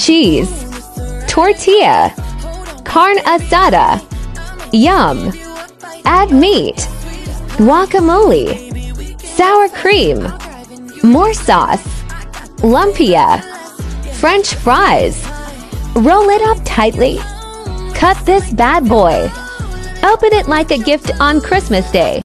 cheese, tortilla, carne asada, yum. Add meat, guacamole, sour cream, more sauce, lumpia, French fries. Roll it up tightly. Cut this bad boy. Open it like a gift on Christmas Day.